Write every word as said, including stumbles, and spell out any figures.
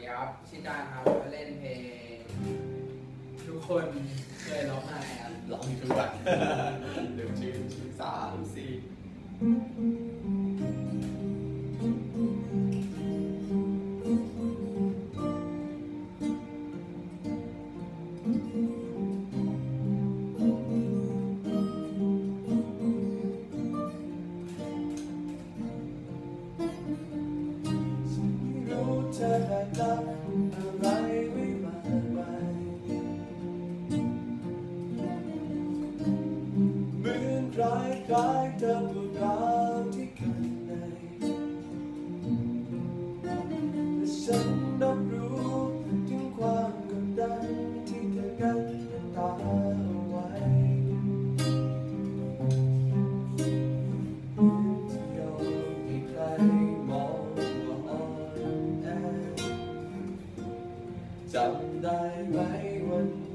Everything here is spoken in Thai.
ครับชื่อจานครับมาเล่นเพลงทุกคนเคยร้องไห้ครับร้องทุกวันเดี๋ยวชื่อชื่อสามสี่เธอได้รับอะไรไว้มากมายเหมือนคล้ายคล้ายเธอปวดร้าวที่ข้างในและฉันรับรู้ถึงความกดดันที่เธอกั้นน้ำตาเอาไว้ที่ยอมให้ใครมองว่าอ่อนแอจำได้ไหมวัน